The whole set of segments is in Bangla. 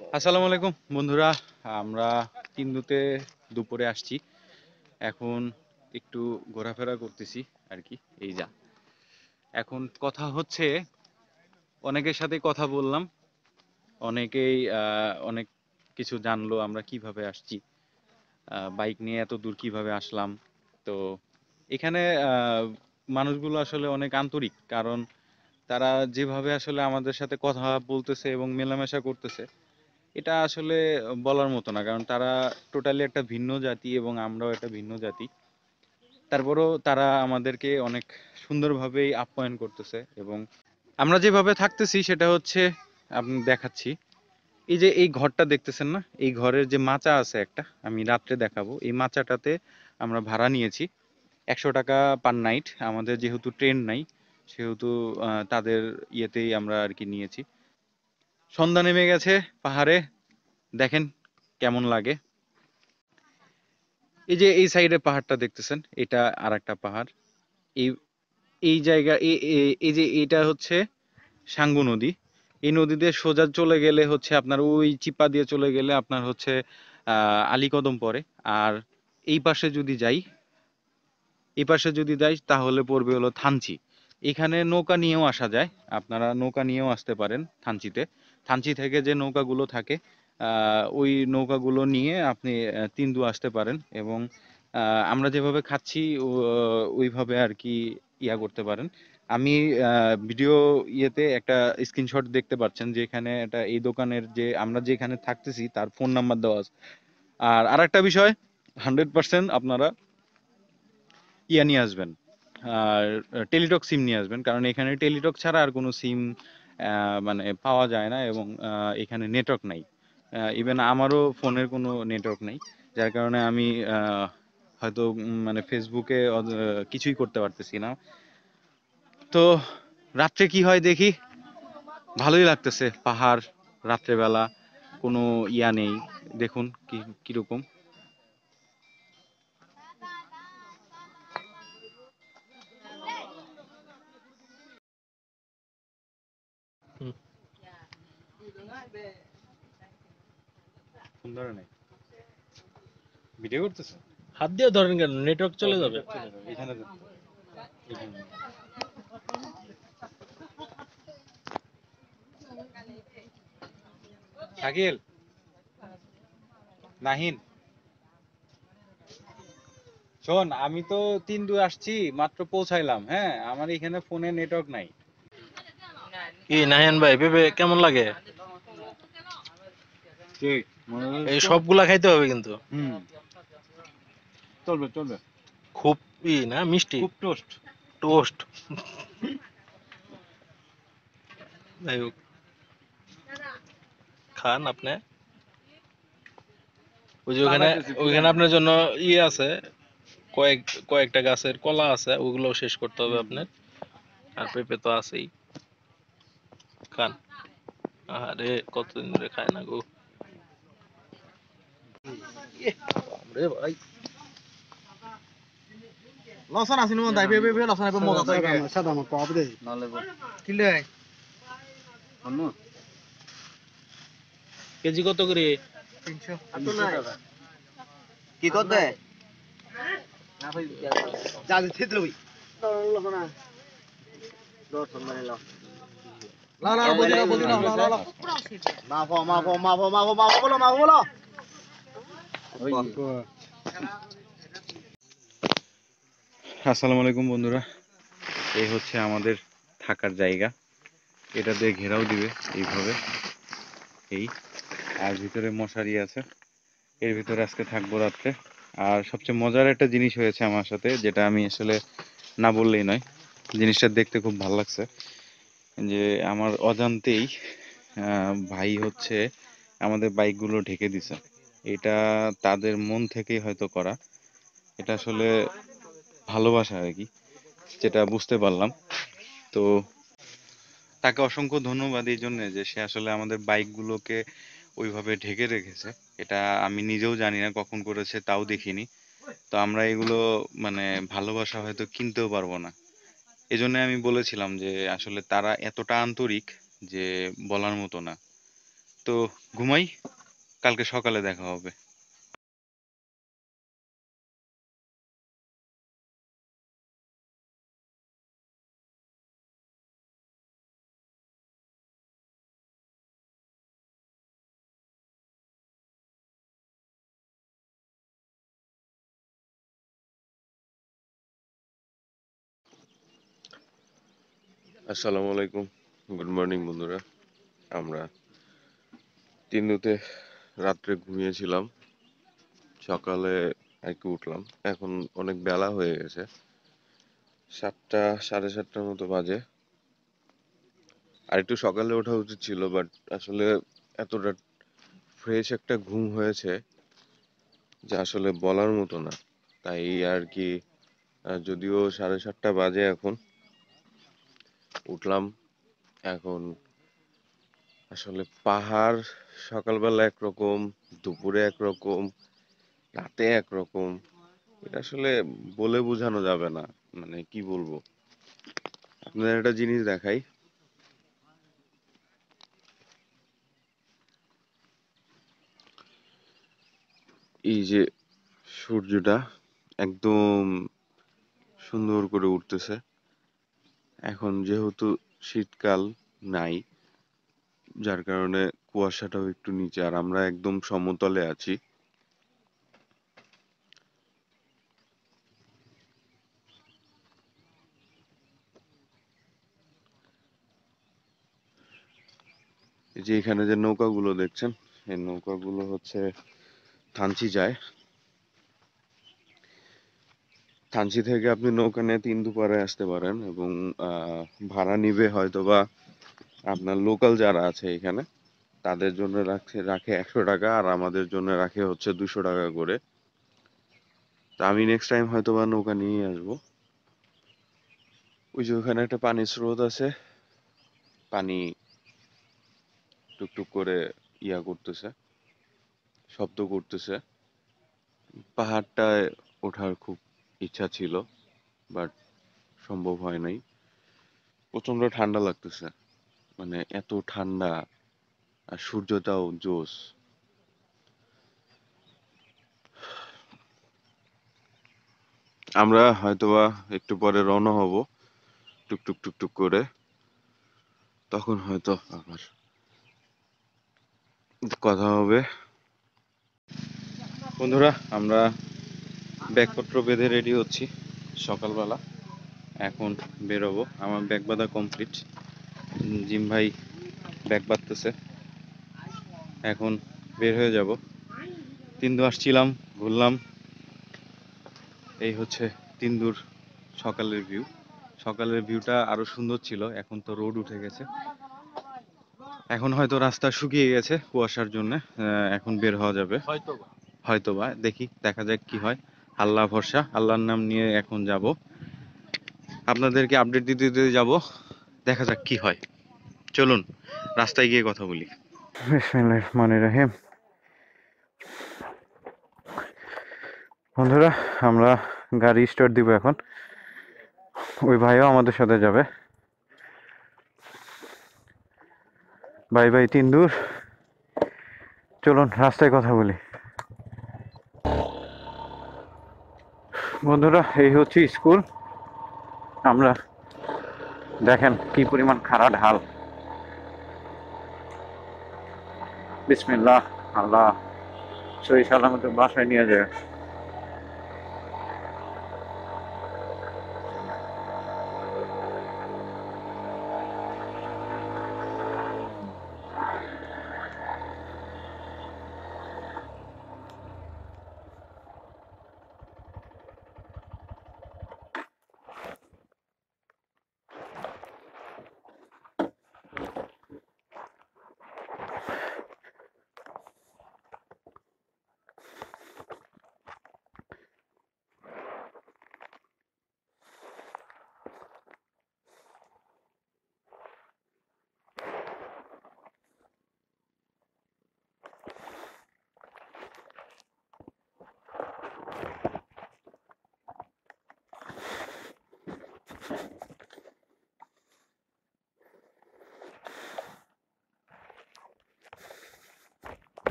আসসালামু আলাইকুম বন্ধুরা। আমরা তিনদুতে দুপুরে আসছি। এখন একটু ঘোরাফেরা করতেছি আর কি। এই যা এখন কথা হচ্ছে, অনেকের সাথে কথা বললাম, অনেকেই অনেক কিছু জানলো আমরা কিভাবে আসছি, বাইক নিয়ে এত দূর কিভাবে আসলাম। তো এখানে মানুষগুলো আসলে অনেক আন্তরিক, কারণ তারা যেভাবে আসলে আমাদের সাথে কথা বলতেছে এবং মেলামেশা করতেছে, এটা আসলে বলার মতো না। কারণ তারা টোটালি একটা ভিন্ন জাতি এবং আমরাও একটা ভিন্ন জাতি। তারপরেও তারা আমাদেরকে অনেক সুন্দরভাবেই আপ্যায়ন করতেছে এবং আমরা যেভাবে থাকতেছি সেটা হচ্ছে, আপনি দেখাচ্ছি। এই যে এই ঘরটা দেখতেছেন না, এই ঘরের যে মাচা আছে একটা, আমি রাত্রে দেখাবো। এই মাচাটাতে আমরা ভাড়া নিয়েছি 100 টাকা পার নাইট। আমাদের যেহেতু ট্রেন নাই, সেহেতু তাদের ইয়েতেই আমরা আর কি নিয়েছি। সন্ধ্যা নেমে গেছে পাহাড়ে, দেখেন কেমন লাগে। এই যে এই সাইডে পাহাড়টা দেখতেছেন, এটা আর একটা পাহাড়। এই এই জায়গা এই যে এটা হচ্ছে সাঙ্গু নদী। এই নদী দিয়ে সোজা চলে গেলে হচ্ছে আপনার ওই চিপা দিয়ে চলে গেলে আপনার হচ্ছে আলীকদম পড়ে। আর এই পাশে যদি যাই, এই পাশে যদি যাই তাহলে পড়বে হলো থানচি। এখানে নৌকা নিয়েও আসা যায়, আপনারা নৌকা নিয়েও আসতে পারেন থানচিতে। থানচি থেকে যে নৌকাগুলো থাকে, ওই নৌকাগুলো নিয়ে আপনি তিন্দু আসতে পারেন। এবং আমরা যেভাবে খাচ্ছি ওইভাবে আর কি ইয়া করতে পারেন। আমি ভিডিও ইয়েতে একটা স্ক্রিনশট দেখতে পাচ্ছেন, যে এখানে এটা এই দোকানের যে আমরা যেখানে থাকতেছি তার ফোন নাম্বার দেওয়া আছে। আর আরেকটা বিষয়, 100% আপনারা ইয়া নিয়ে আসবেন, আর টেলিটক সিম নিয়ে আসবেন। কারণ এখানে টেলিটক ছাড়া আর কোনো সিম মানে পাওয়া যায় না, এবং এখানে নেটওয়ার্ক নাই। ইভেন আমারও ফোনের কোনো নেটওয়ার্ক নেই, যার কারণে আমি হয়তো মানে ফেসবুকে কিছুই করতে পারতেছি না। তো রাত্রে কি হয় দেখি, ভালোই লাগতেছে পাহাড় রাত্রেবেলা, কোনো ইয়া নেই। দেখুন কি কিরকম। হুম। সুন্দর নাই, ভিডিও করতেছে। হাত দিয়ে ধরেন কেন, নেটওয়ার্ক চলে যাবে। এখানে দেন, এখানে। শাকিল, নাহিন, শোন, আমি তো তিনদু আসছি, মাত্র পৌঁছাইলাম। হ্যাঁ, আমার এখানে ফোনে নেটওয়ার্ক নাই। কি নাহিয়ান ভাই, ভেবে কেমন লাগে? ঠিক, মনে এই তো। সবগুলা খাইতে হবে কিন্তু। হুম, চলবে চলবে। খুব না মিষ্টি। খুব টোস্ট। টোস্ট। যাই হোক, খান আপনি। ওই যে ওখানে, চালাইতেছি ওইখানে বুঝেন। আপনার জন্য ইয়ে আছে, কয়েক কয়েকটা গাছের কলা আছে, ওগুলো শেষ করতে হবে হুম হুম। আপনার। আর পেঁপে তো আছেই, খান। আরে কতদিন ধরে খায় না গো। ইয়ে, বাপরে ভাই। লসন আছে নো দাই বেবে বেবে লসন হবে মজা থাকে সাদা মা পাব দে নালে কিলে আম্মু কেজি কত করে? 300 আতো নাই কি করতে না ভাই যা ছিদ্র ভাই লসনা লসন মানে ল লা লা বলি না বলি না লা লা লা মা বলো মা বলো ওই আসসালামু আলাইকুম বন্ধুরা। এই হচ্ছে আমাদের থাকার জায়গা। এটা দিয়ে ঘেরাও দিবে এইভাবে। এই, আর ভিতরে মশারি আছে। এর ভিতরে আজকে থাকবো রাত্রে। আর সবচেয়ে মজার একটা জিনিস হয়েছে আমার সাথে, যেটা আমি আসলে না বললেই নয়। জিনিসটা দেখতে খুব ভালো লাগছে, যে আমার অজান্তেই ভাই হচ্ছে আমাদের বাইকগুলো ঢেকে দিছে। এটা তাদের মন থেকেই হয়তো করা। এটা আসলে ভালোবাসা আর কি, যেটা বুঝতে পারলাম। তো তাকে অসংখ্য ধন্যবাদ এই জন্য, যে সে আসলে আমাদের বাইকগুলোকে ওইভাবে ঢেকে রেখেছে। এটা আমি নিজেও জানি না কখন করেছে, তাও দেখিনি। তো আমরা এগুলো মানে ভালোবাসা হয়তো কিনতেও পারবো না। এজন্য আমি বলেছিলাম যে আসলে তারা এতটা আন্তরিক যে বলার মতো না। তো ঘুমাই, কালকে সকালে দেখা হবে। আসসালামু আলাইকুম, গুড মর্নিং বন্ধুরা। আমরা তিন্নুতে রাত্রে ঘুমিয়েছিলাম, সকালে আর কি উঠলাম। এখন অনেক বেলা হয়ে গেছে, 7টা 7:30টার মতো বাজে। আর একটু সকালে ওঠা উচিত ছিল, বাট আসলে এতটা ফ্রেশ একটা ঘুম হয়েছে যে আসলে বলার মতো না। তাই আর কি, যদিও 7:30টা বাজে এখন, উঠলাম। এখন আসলে পাহাড় সকালবেলা একরকম, দুপুরে একরকম, রাতে একরকম। এটা আসলে বলে বোঝানো যাবে না, মানে কি বলবো। আপনাদের একটা জিনিস দেখাই, এই যে সূর্যটা একদম সুন্দর করে উঠতেছে। এখন যেহেতু শীতকাল নাই, যার কারণে কুয়াশাটাও একটু নিচে, আর আমরা একদম সমতলে আছি। এই যে এখানে যে নৌকাগুলো দেখছেন, এই নৌকাগুলো হচ্ছে থানচি যায়। থানচি থেকে আপনি নৌকা নিয়ে তিনদুপারে আসতে পারেন, এবং ভাড়া নিবে হয়তোবা আপনার লোকাল যারা আছে এখানে, তাদের জন্য রাখে 100 টাকা, আর আমাদের জন্য রাখে হচ্ছে 200 টাকা করে। তা আমি নেক্সট টাইম হয়তোবা নৌকা নিয়ে আসবো। ওই যে ওখানে একটা পানির স্রোত আছে, পানি টুকটুক করে ইয়া করতেছে, শব্দ করতেছে। পাহাড়টায় ওঠার খুব ইচ্ছা ছিল, বাট সম্ভব হয় নাই। প্রচন্ড ঠান্ডা লাগতেছে, মানে এত ঠান্ডা, আর সূর্যটাও জোস। আমরা হয়তোবা একটু পরে রওনা হব, টুকটুক টুকটুক করে। তখন হয়তো আবার কথা হবে। বন্ধুরা, আমরা ব্যাগপত্র বেঁধে রেডি হচ্ছি সকালবেলা। এখন বেরোবো, আমার ব্যাগ বাঁধা কমপ্লিট। জিম ভাই ব্যাগ বাঁধতেছে, এখন বের হয়ে যাব। তিন্দু আসছিলাম, ঘুরলাম। এই হচ্ছে তিন্দুর সকালের ভিউ। সকালের ভিউটা আরো সুন্দর ছিল, এখন তো রোদ উঠে গেছে। এখন হয়তো রাস্তা শুকিয়ে গেছে কুয়াশার জন্য, এখন বের হওয়া যাবে হয়তো হয়তোবা। দেখি, দেখা যাক কি হয়। আল্লাহ ভরসা, আল্লাহর নাম নিয়ে এখন যাব, আপনাদেরকে আপডেট দিতে দিতে যাব। দেখা যাক কি হয়। চলুন রাস্তায় গিয়ে কথা বলি। বিসমিল্লাহির রহমানির রহিম। বন্ধুরা, আমরা গাড়ি স্টার্ট দিব এখন। ওই ভাইও আমাদের সাথে যাবে। বাই বাই তিন্দুর, চলুন রাস্তায় কথা বলি। বন্ধুরা, এই হচ্ছে স্কুল। আমরা দেখেন কি পরিমাণ খাড়া ঢাল। বিসমিল্লাহ, আল্লাহ সহি সালামত বাসায় নিয়ে যায়।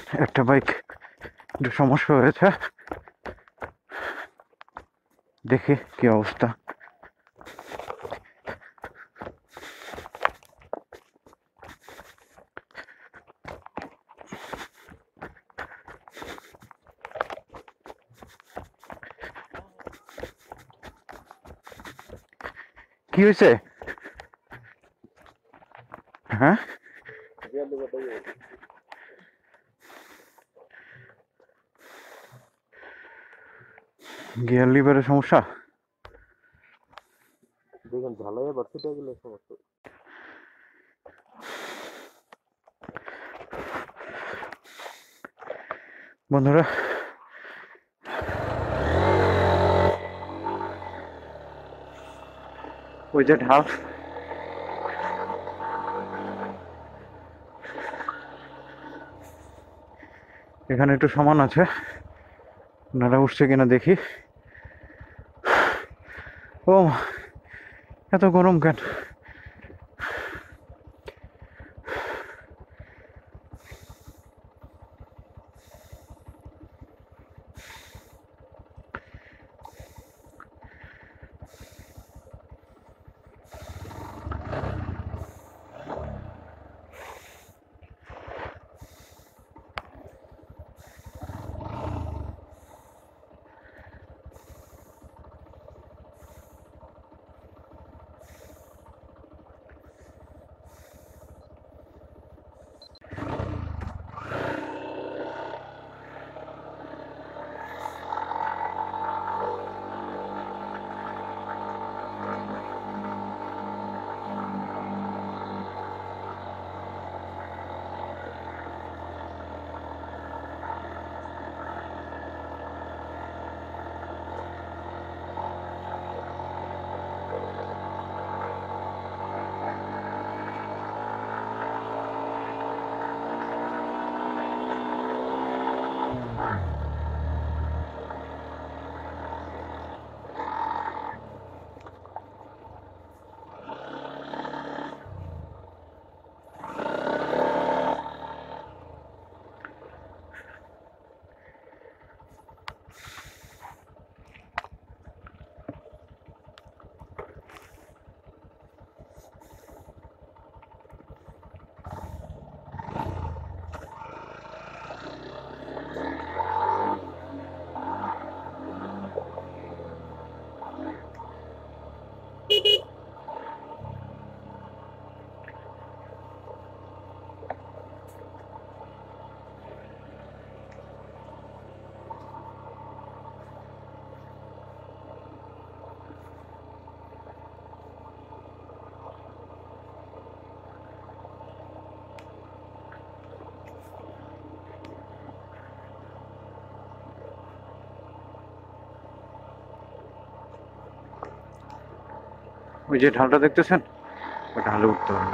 একটা বাইক একটু সমস্যা হয়েছে, দেখি কি অবস্থা। কি হয়েছে? হ্যাঁ, গিয়ার লিভারের সমস্যা। বন্ধুরা, ওই যে ঢাল, এখানে একটু সমান আছে, ওনারা উঠছে কিনা দেখি। ও, এত গরম কেন? ওই যে ঢালটা দেখতেছেন, ওই ঢালে উঠতে হবে।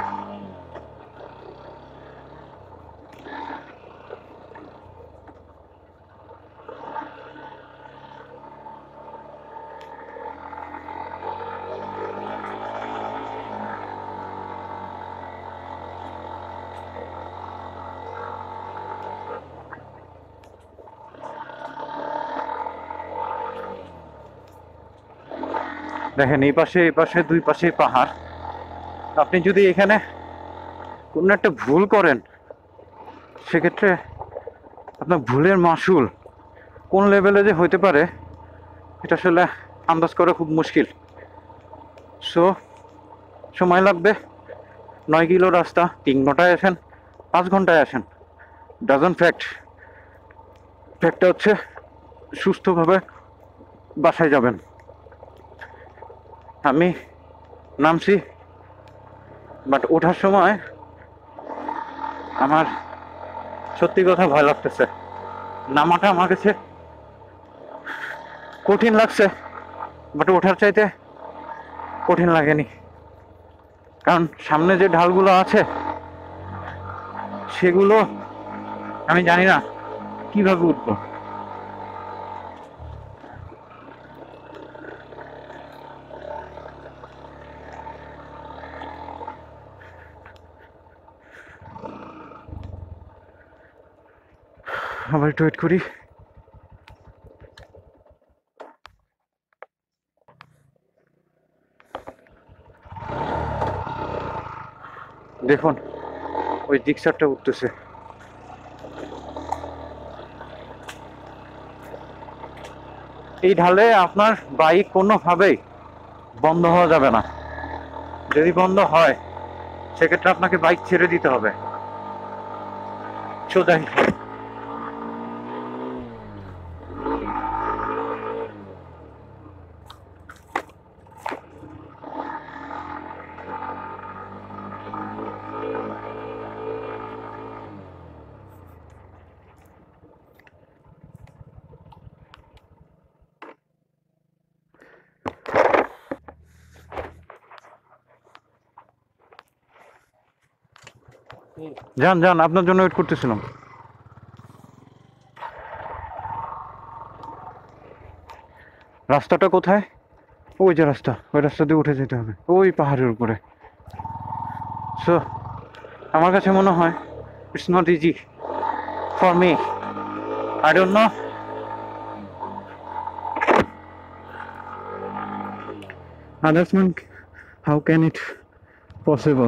দেখেন, এই পাশে এই পাশে দুই পাশে পাহাড়। আপনি যদি এখানে কোনো একটা ভুল করেন, সেক্ষেত্রে আপনার ভুলের মাসুল কোন লেভেলে যে হইতে পারে, এটা আসলে আন্দাজ করা খুব মুশকিল। সো সময় লাগবে। 9 কিলো রাস্তা 3 ঘন্টায় আসেন, 5 ঘন্টায় আসেন, ডাজন্ট ফ্যাক্ট। ফ্যাক্টটা হচ্ছে সুস্থভাবে বাসায় যাবেন। আমি নামছি, বাট ওঠার সময় আমার সত্যি কথা ভয় লাগতেছে। নামাটা আমার কাছে কঠিন লাগছে, বাট ওঠার চাইতে কঠিন লাগেনি। কারণ সামনে যে ঢালগুলো আছে সেগুলো আমি জানি না কিভাবে উঠবো। আবার একটু ওয়েট করি। দেখুন ওই জিক্সারটা উঠতেছে। এই ঢালে আপনার বাইক কোনোভাবেই বন্ধ হওয়া যাবে না। যদি বন্ধ হয় সেক্ষেত্রে আপনাকে বাইক ছেড়ে দিতে হবে সোজা হিসেবে। যান যান, আপনার জন্য ওয়েট করতেছিলাম। রাস্তাটা কোথায়? ওই যে রাস্তা, ওই রাস্তা দিয়ে উঠে যেতে হবে ওই পাহাড়ের উপরে। সো আমার কাছে মনে হয় it's not easy for me, I don't know. আদার্সম্যান, how can it possible?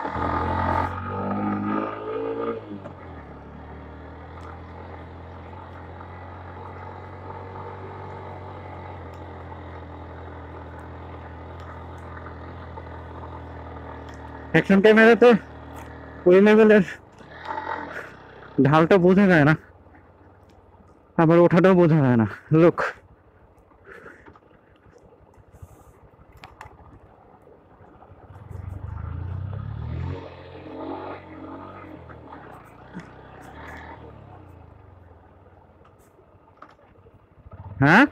Action ক্যামেরাতে ওই লেভেলের ঢালটা বোঝা যায় না, আবার ওঠাটাও বোঝা যায় না। লুক, হ্যাঁ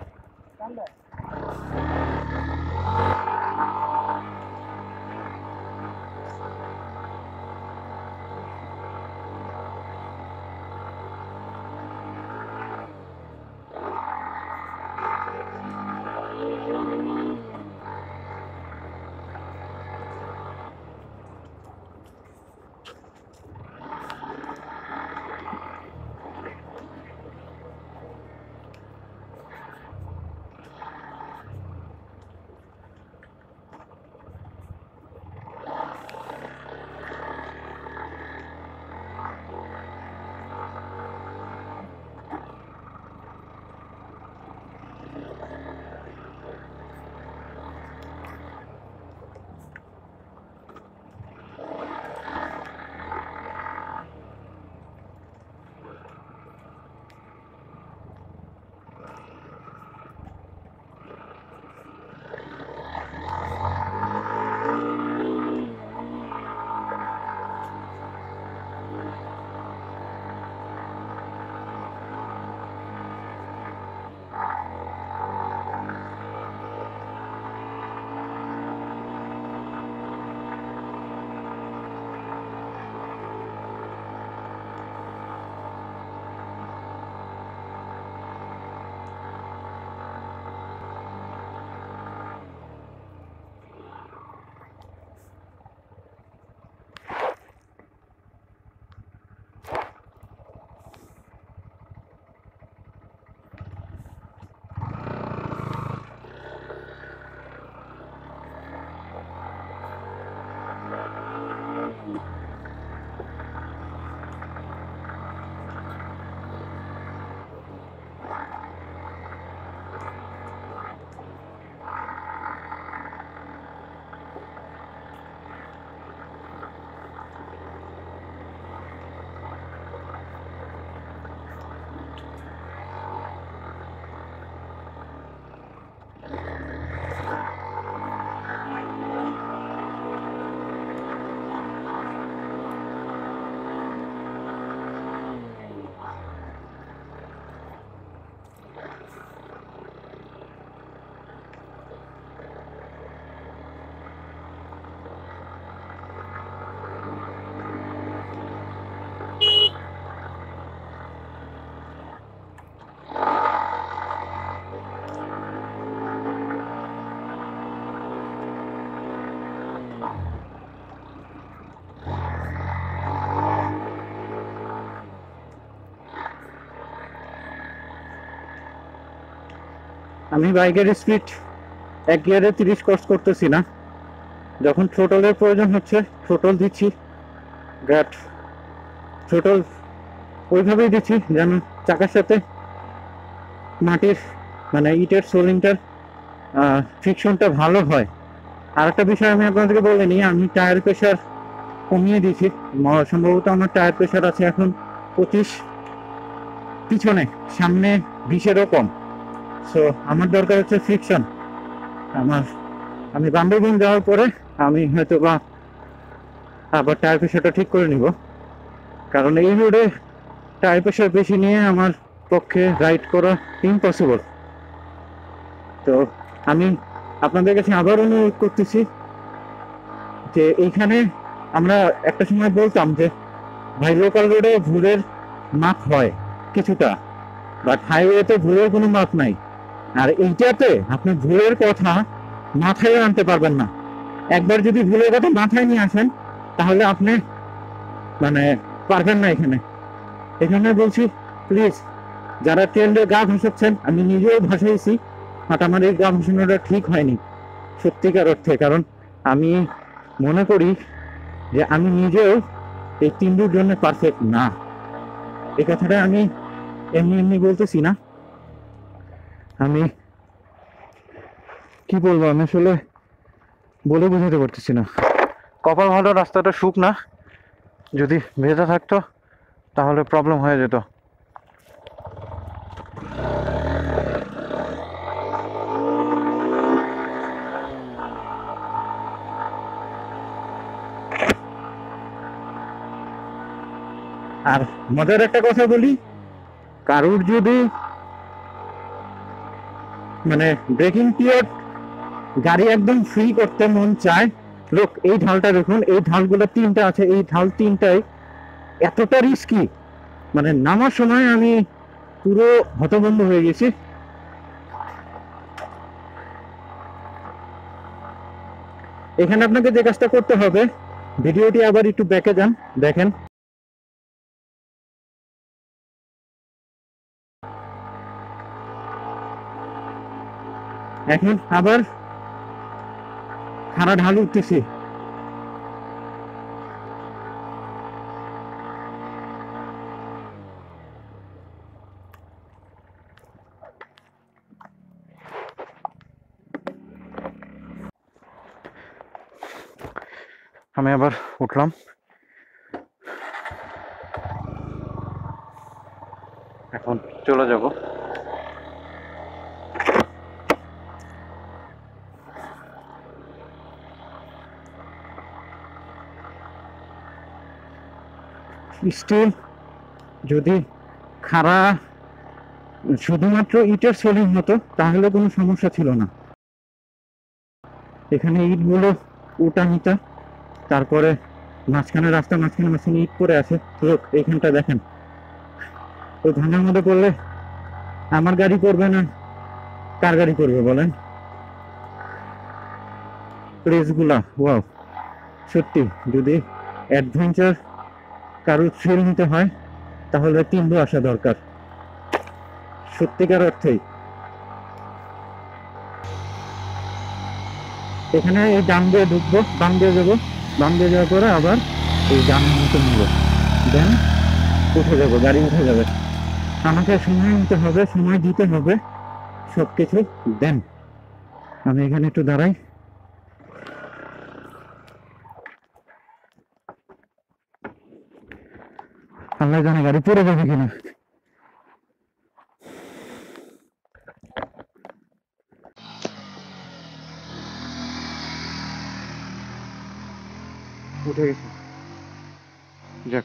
আমি বাইকের স্পিড 1 গিয়ারে 30 ক্রস করতেছি না। যখন থ্রোটলের প্রয়োজন হচ্ছে থ্রোটল দিচ্ছি, বাট থ্রোটল ওইভাবেই দিচ্ছি যেন চাকার সাথে মাটির মানে ইটের সোলিংটার ফ্রিকশনটা ভালো হয়। আর একটা বিষয় আমি আপনাদেরকে বলে নিই, আমি টায়ার প্রেশার কমিয়ে দিয়েছি। সম্ভবত আমার টায়ার প্রেশার আছে এখন 25, পিছনে, সামনে 20-এরও কম। সো আমার দরকার হচ্ছে ফ্রিকশন। আমি বান্দরবন যাওয়ার পরে আমি হয়তো বা আবার টায়ার প্রেশারটা ঠিক করে নিব, কারণ এই রোডে টায়ার প্রেশার বেশি নিয়ে আমার পক্ষে রাইড করা ইম্পসিবল। তো আমি আপনাদের কাছে আবার অনুরোধ করতেছি যে এইখানে আমরা একটা সময় বলতাম যে ভাই লোকাল রোডে ভুলের মাপ হয় কিছুটা, বাট হাইওয়েতে ভুলের কোনো মাপ নাই। আর এইটাতে আপনি ভুলের কথা মাথায় আনতে পারবেন না। একবার যদি ভুলের কথা মাথায় নিয়ে আসেন তাহলে আপনি মানে পারবেন না। এখানে বলছি প্লিজ, যারা ট্রেন্ডে গা ভাসাচ্ছেন, আমি নিজেও ভাসাইছি, বাট আমার এই গা ভাসানোটা ঠিক হয়নি সত্যিকার অর্থে। কারণ আমি মনে করি যে আমি নিজেও এই তিনটির জন্য পারফেক্ট না। এই কথাটা আমি এমনি বলতেছি না। আমি কি বলবো, আমি আসলে বলে বোঝাতে পারতেছি না। কপাল ভালো রাস্তাটা শুকনা, যদি ভেজা থাকতো তাহলে প্রবলেম হয়ে যেত। আর মজার একটা কথা বলি, কারুর যদি মানে ব্রেকিং পিরিয়ড গাড়ি একদম ফ্রি করতে মন চায়, লোক এই ঢালটা দেখুন, এই ঢালগুলো 3টা আছে, এই ঢাল 3টাই এতটা রিস্কি, মানে নামার সময় আমি পুরো হতভম্ব হয়ে গেছি। এখানে আপনাকে যে কাজটা করতে হবে, ভিডিওটি আবার একটু ব্যাকে যান, দেখেন এখন আবার খাড়া ঢাল উঠতেছি। আমি আবার উঠলাম, এখন চলে যাব। স্টিল যদি খাড়া শুধুমাত্র ইটের সোলিং হতো তাহলে কোনো সমস্যা ছিল না। এখানে ইটগুলো উটানিটা, তারপরে মাঝখানে রাস্তা মাঝখানে ইট পড়ে আছে। লোক এইখানটা দেখেন, ওই ভাঙার মধ্যে পড়লে আমার গাড়ি পড়বে না, কার গাড়ি পড়বে বলেন? প্লেসগুলা ওয়াও, সত্যি যদি অ্যাডভেঞ্চার কারোর থ্রিল নিতে হয় তাহলে তিনডো আসা দরকার সত্যিকার অর্থেই। এখানে এই ডান দিয়ে ঢুকবো, বাম দিয়ে যাবো, বাম দিয়ে যাওয়ার পরে আবার এই ডান মতো নিব, দেন উঠে যাবো, গাড়ি উঠে যাবে। আমাকে সময় নিতে হবে, সময় দিতে হবে সবকিছু। দেন আমি এখানে একটু দাঁড়াই। আল্লাহ জানে গাড়ি পড়ে যাবে কিনা। উঠে গেছে, যাক।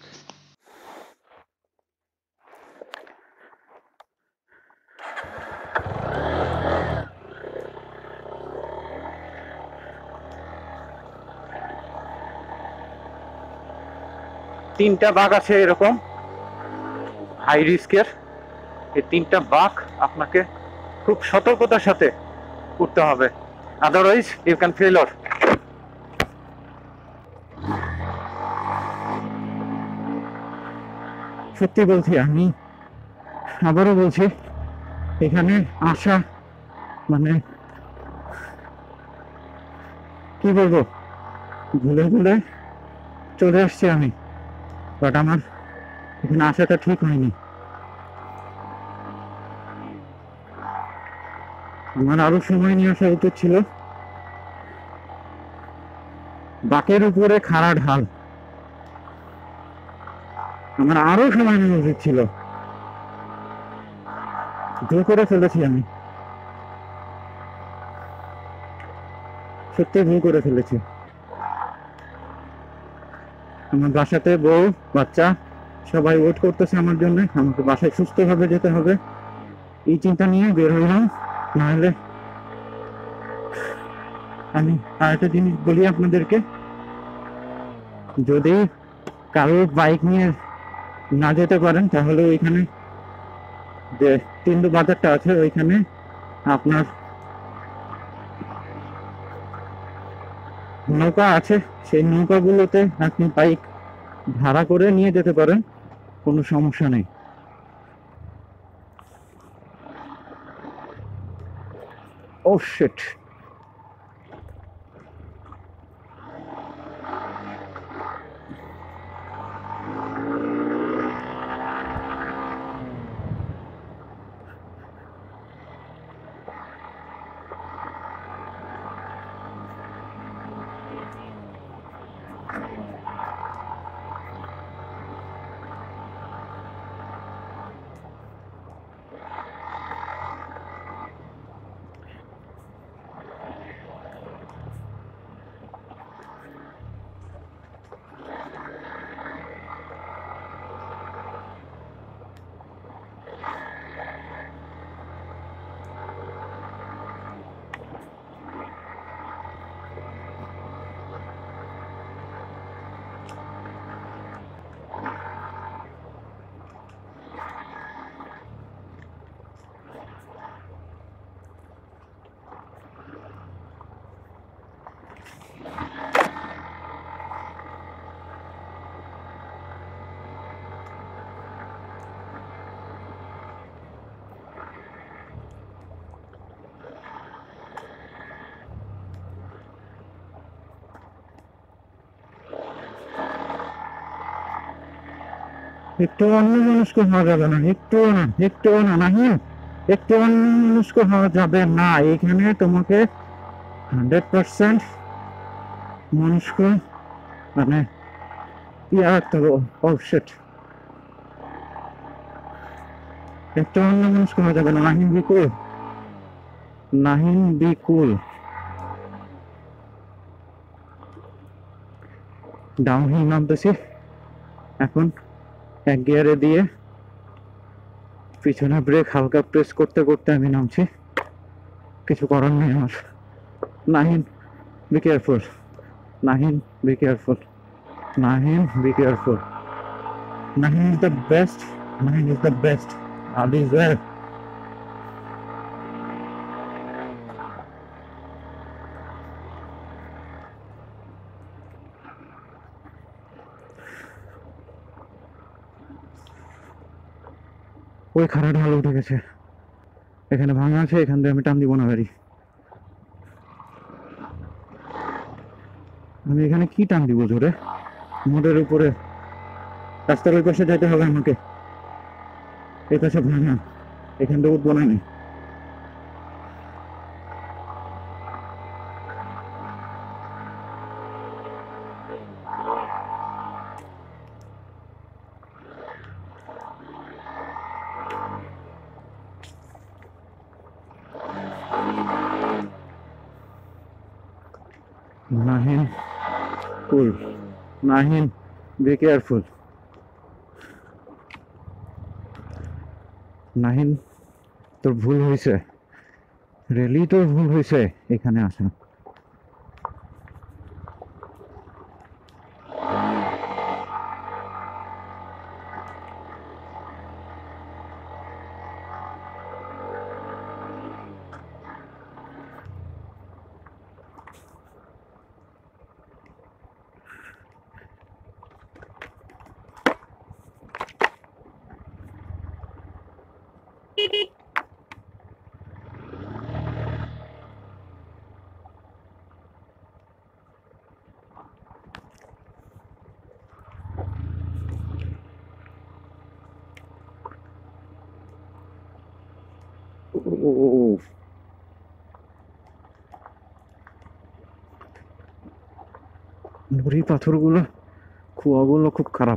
তিনটা বাঘ আছে এরকম হাই রিস্কের। এই তিনটা বাঘ আপনাকে খুব সতর্কতার সাথে উঠতে হবে, আদারওয়াইজ ইউ ক্যান ফেইলর। সত্যি বলছি, আমি আবারও বলছি, এখানে আসা মানে কি বলবো, ভুলে ভুলে চলে আসছি আমি, বাট আমার এখানে আসাটা ঠিক হয়নি। আমার আরো সময় নিয়ে আসা উচিত ছিল। বাঁকের উপরে খাড়া ঢাল, আমার আরো সময় নেওয়া উচিত ছিল। ভুল করে ফেলেছি আমি, সত্যি ভুল করে ফেলেছি। আমার বাসাতে বউ বাচ্চা সবাই ওয়েট করতেছে আমার জন্য, আমাকে বাসায় সুস্থভাবে যেতে হবে, এই চিন্তা নিয়ে বের হইলাম। নাহলে আমি আরেকটা জিনিস বলি আপনাদেরকে, যদি কারোর বাইক নিয়ে না যেতে পারেন তাহলে ওইখানে যে তিনদু বাজারটা আছে ওইখানে আপনার নৌকা আছে, সেই নৌকাগুলোতে আপনি বাইক ভাড়া করে নিয়ে যেতে পারেন, কোনো সমস্যা নেই। ও শিট, একটু অন্য মনস্ক হওয়া যাবে না, একটুও না, একটুও না, নাহি একটু অন্য মনস্ক হওয়া যাবে না। এখানে তোমাকে 100% মনস্ক মানে ইয়া রাখতে হবে। ও শিট, একটু অন্য মনস্ক হওয়া যাবে না। Nahin be cool, Nahin be cool. Downhill নামতেছি এখন, এক গিয়ারে দিয়ে পিছনে ব্রেক হালকা প্রেস করতে করতে আমি নামছি, কিছু করার নেই আমার। Nahin be careful, Nahin be careful, Nahin be careful. Nahin is the best, Nahin is the best, all is well. ওই খাড়া ঢাল উঠে গেছে, এখানে ভাঙা আছে, এখান দিয়ে আমি টান দিব না গাড়ি। আমি এখানে কি টান দিব জোরে? মোড়ের উপরে রাস্তার ওই পাশে যেতে হবে আমাকে, এই পাশে ভাঙা, এখান থেকে উঠবো না আমি। Nahin cool, Nahin be careful. Nahin তোর ভুল হয়েছে, রেলি তোর ভুল হয়েছে এখানে আসা। ও, নুড়ি পাথরগুলো, কুয়াগুলো খুব খারাপ।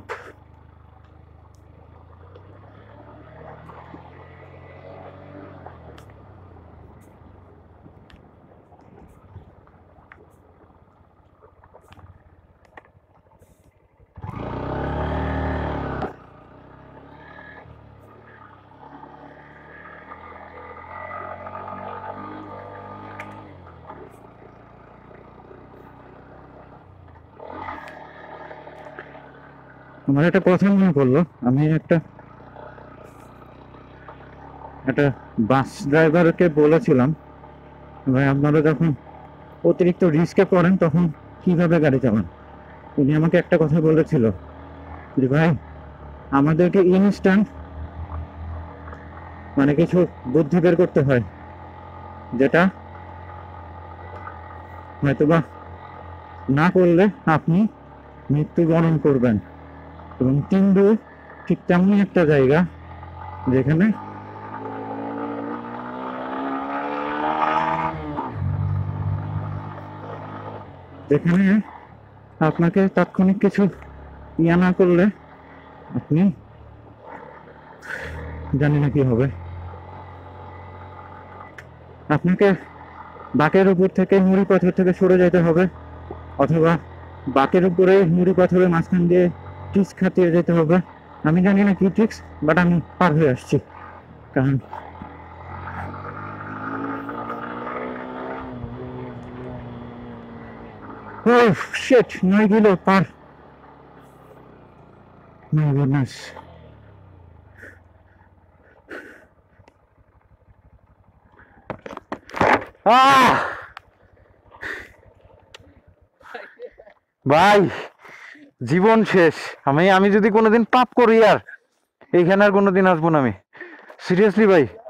আমার একটা কথা মনে পড়লো, আমি একটা একটা বাস ড্রাইভারকে বলেছিলাম, ভাই আপনারা যখন অতিরিক্ত রিস্কে পড়েন তখন কিভাবে গাড়ি চালান। উনি আমাকে একটা কথা বলেছিল যে ভাই আমাদেরকে ইনস্ট্যান্ট মানে কিছু বুদ্ধি বের করতে হয়, যেটা হয়তোবা না করলে আপনি মৃত্যুবরণ করবেন। এবং তিন্দু ঠিক তেমনই একটা জায়গা যেখানে যেখানে আপনাকে তাৎক্ষণিক কিছু ইয়া না করলে আপনি জানি না কি হবে। আপনাকে বাঁকের উপর থেকে নুড়ি পাথর থেকে সরে যেতে হবে, অথবা বাঁকের উপরে নুড়ি পাথরের মাঝখান দিয়ে ট্রিক্স খাটিয়ে যেতে হবে। আমি জানি না কি ট্রিক্স, বাট আমি পার হয়ে আসছি। কারণ ও শিট, 9 কিলো পার। My goodness. ভাই জীবন শেষ। আমি যদি কোনোদিন পাপ করি আর এইখানে আর কোনোদিন আসবো না আমি, সিরিয়াসলি ভাই।